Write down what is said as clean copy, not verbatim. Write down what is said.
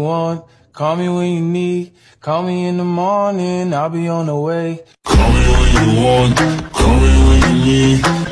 want, call me when you need. Call me in the morning, I'll be on the way. Call me when you want, call me when you need.